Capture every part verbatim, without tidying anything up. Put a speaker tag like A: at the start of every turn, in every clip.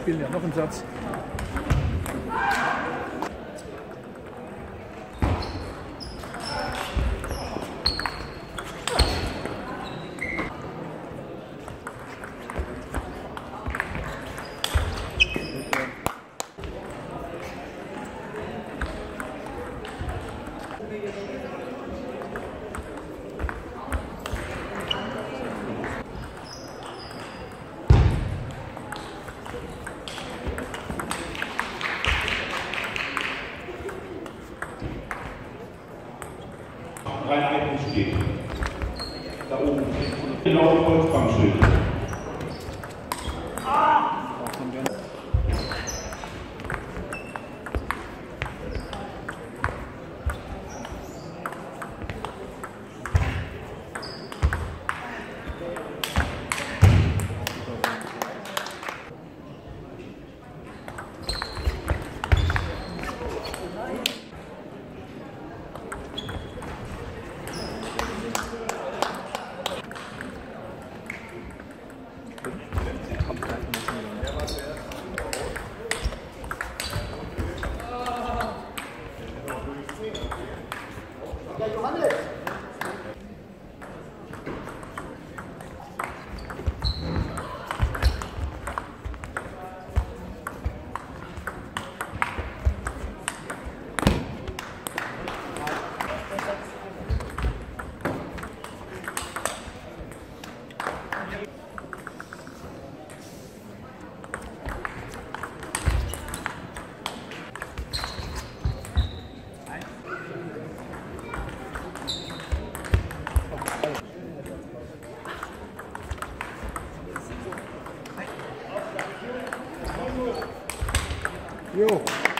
A: spielen ja noch einen Satz.
B: Drei Ecken steht. Da oben. Genau die Holzbankschild.
C: Ja, Johannes!
A: Jo.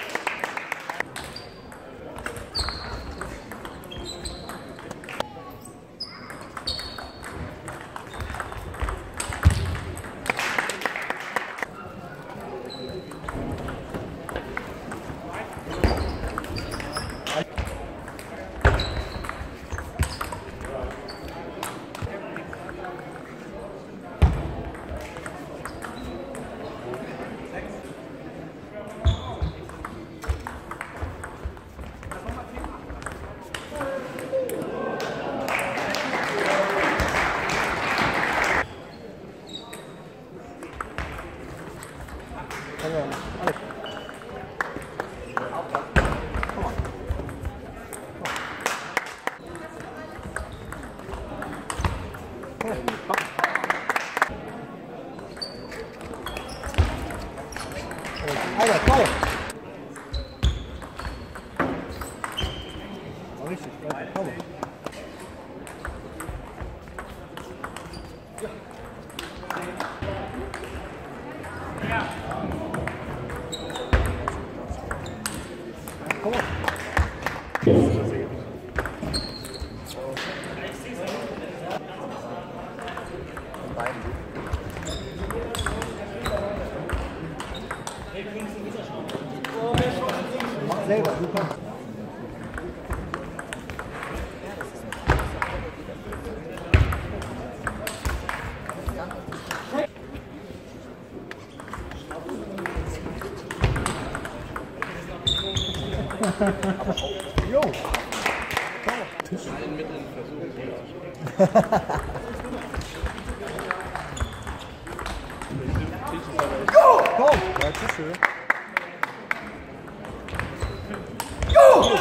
A: Alter, toll! Oh, richtig, Alter, toll. Ja. Komm mal. Mach selber, du kannst. Jo! Tisch. Allen Mitteln versuchen. Go! Komm! Ja, Tische. Go!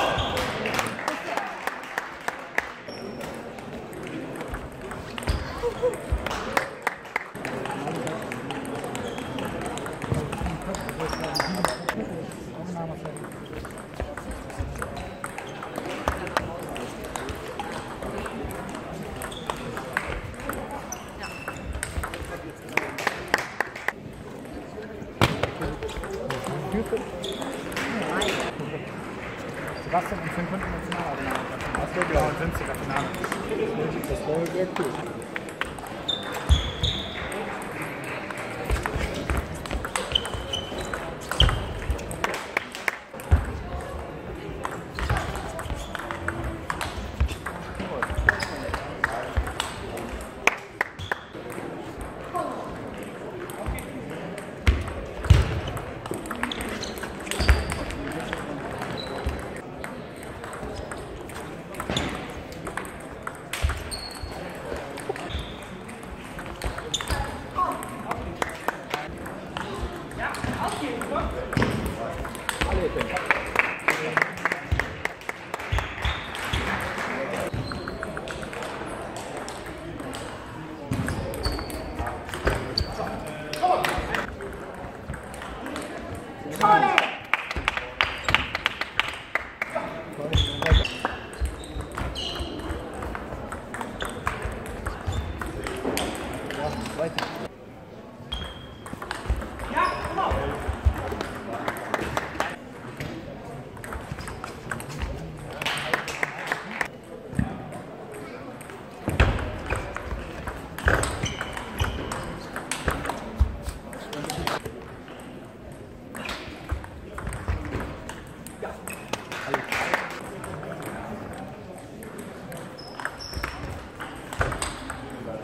A: Sebastian und Finn könnten wir Finale. Das wäre genau, und Finn sogar Finale. Das wäre sehr cool.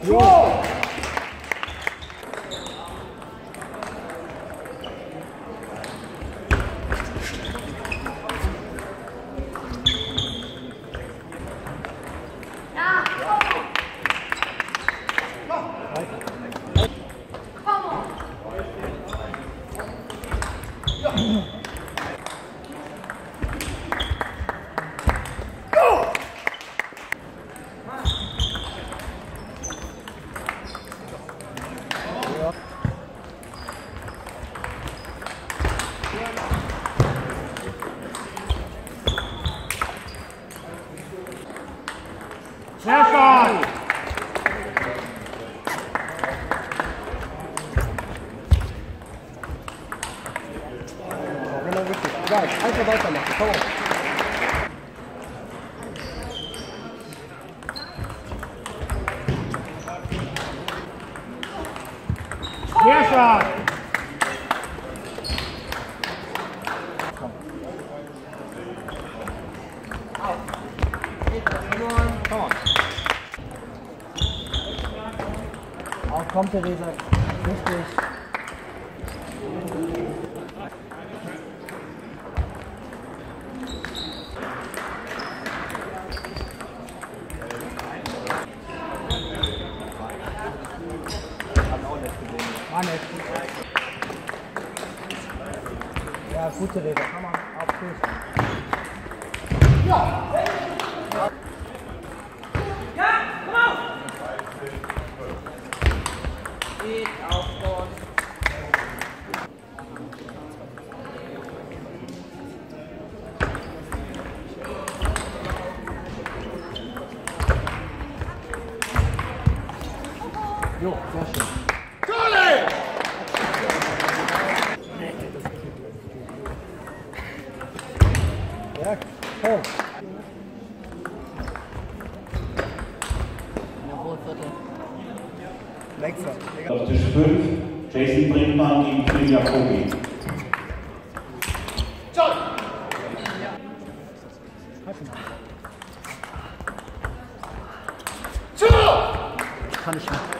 A: Jo! Sehr stark! Genau richtig. Egal, einfach weitermachen. Komm auf. Sehr stark! Come on. Auch kommt der Leser. Richtig. War nett. Ja, gute Leser. Kann man auf Fuß. Ja! Geht auf Bord. Jo, sehr schön. Tolle! Ja, toll.
B: Auf Tisch fünf, Jason Brinkmann gegen Phil Jacobi.
A: Kann ich nicht.